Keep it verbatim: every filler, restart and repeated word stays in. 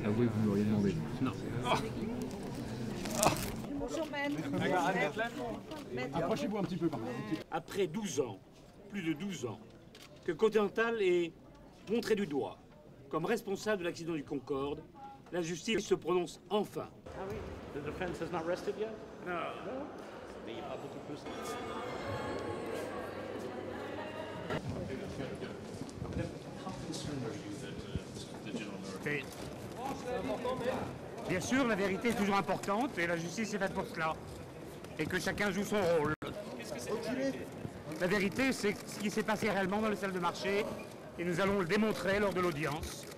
Avouez que vous m'auriez demandé. Non. Oh. Bonjour, maître. Approchez-vous un petit peu par là. Après douze ans, plus de douze ans, que Continental est montré du doigt comme responsable de l'accident du Concorde, la justice se prononce enfin. Ah oui, the defense has not rested yet? Non. Non. Mais il n'y a pas beaucoup plus. Et... Bien sûr, la vérité est toujours importante et la justice est faite pour cela. Et que chacun joue son rôle. La vérité, c'est ce qui s'est passé réellement dans les salles de marché et nous allons le démontrer lors de l'audience.